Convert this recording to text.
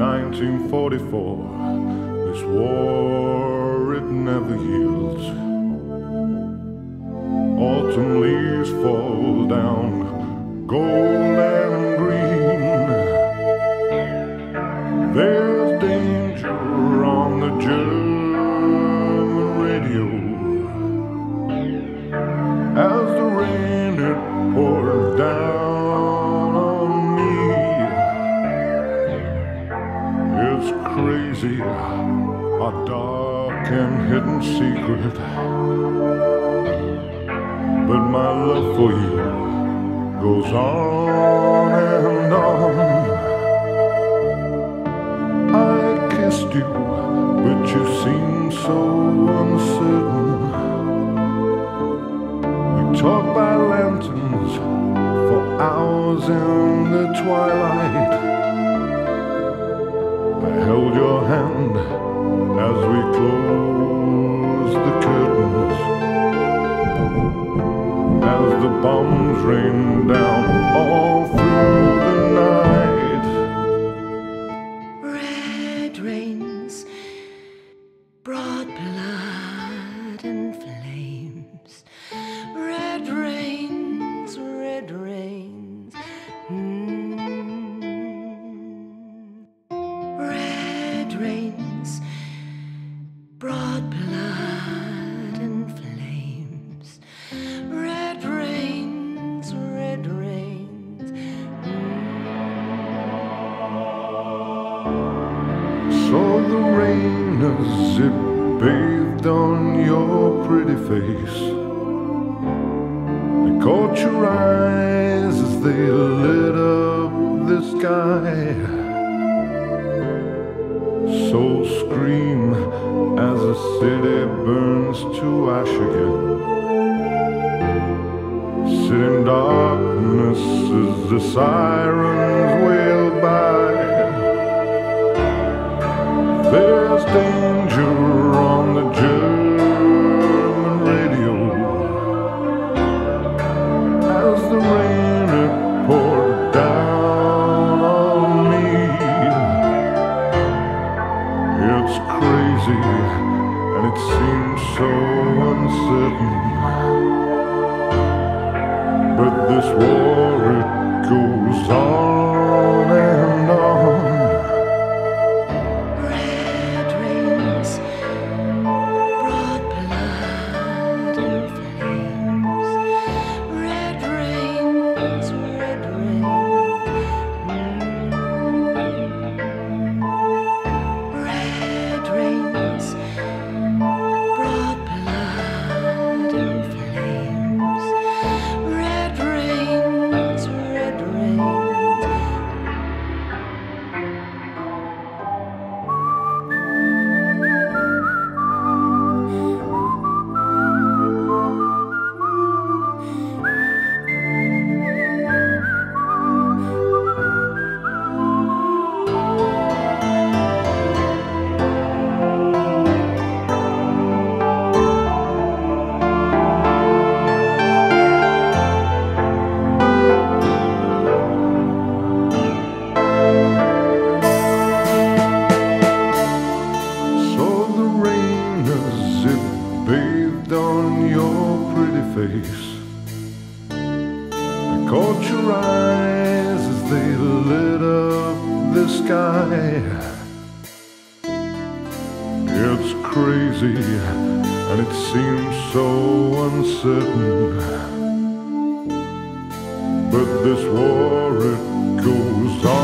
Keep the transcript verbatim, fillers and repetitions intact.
nineteen forty-four, this war, it never yields. Autumn leaves fall down, gold and green. There's danger on the German radio as the rain it pours down on me. It's crazy, a dark and hidden secret, but my love for you goes on and on. I kissed you, but you seemed so uncertain. We talked by lanterns for hours in the twilight. I held your hand as we closed the curtains, as the bombs rained down all through the night. Red rains, broad blood and flames. Red rains, red rains. Mm. Red rains, broad blood and flames. Red rains, red rains. Saw the rain as it bathed on your pretty face. I caught your eyes as they lit up the sky. So scream as the city burns to ash again. Sit in darkness as the sirens wail by. There's danger on the German radio as the rain it poured down on me. It's crazy and it seems so uncertain, but this war, it goes on and on. Red rains, broad blood and flames. Red rains, red rains. Mm. Red rains, broad blood and flames. Red rains, red rains. Bathed on your pretty face. I caught your eyes as they lit up the sky. It's crazy and it seems so uncertain, but this war, it goes on.